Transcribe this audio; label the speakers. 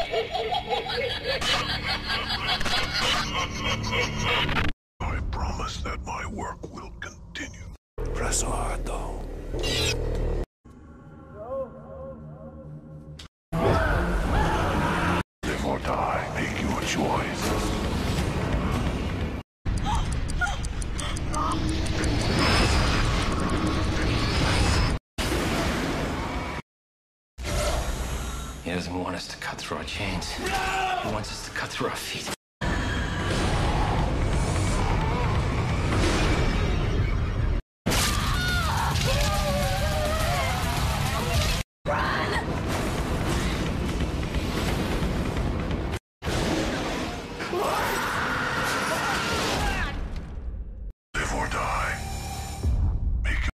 Speaker 1: I promise that my work will continue. Presuardo. Live or die, make your choice.
Speaker 2: He doesn't want us to cut through our chains. He wants us to cut through our feet.